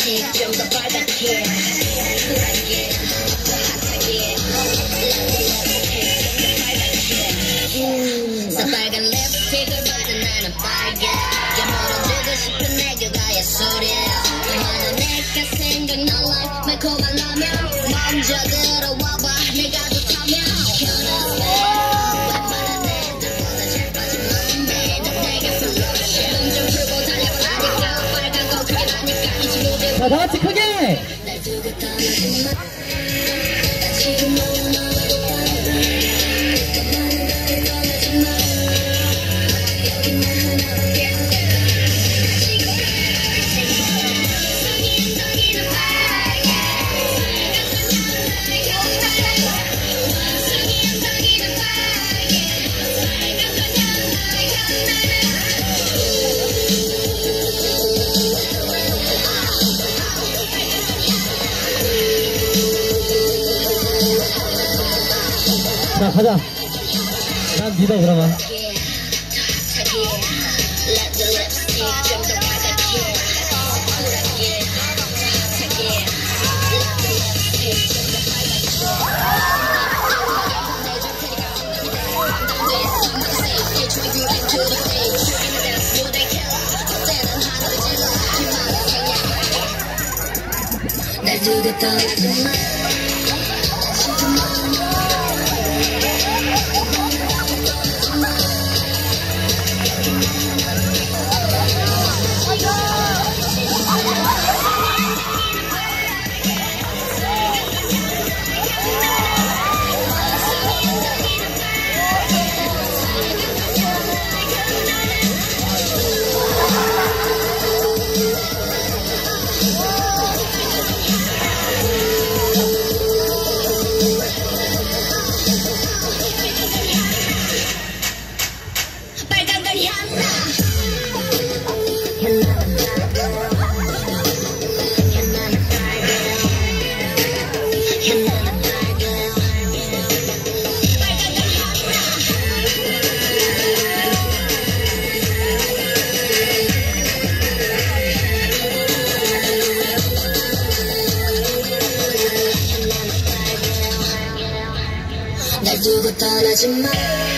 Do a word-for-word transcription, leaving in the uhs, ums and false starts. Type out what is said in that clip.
립스틱 좀 더 빨갛게 쿨하게 핫하게 새빨간 립스틱을 바른 나는 빨개 깨물어주고 싶은 내 귓가의 소리 너는 내가 생각날라 달콤한 라면 먼저 들어와봐 내가 좋다면 웬만한 애들보다 잘 빠진 맘에 난 내게 솔루션 눈좀 풀고 달려가니까 빨간 거 그게 나니까 이 친구들 자, 다같이 크게 날 두고 떠나지 마 지금 너무 너무 자, 가자. 난 믿어, 그러면. 날 두고 떠나지 마 빨간 걸 향나 날 두고 떠나지 마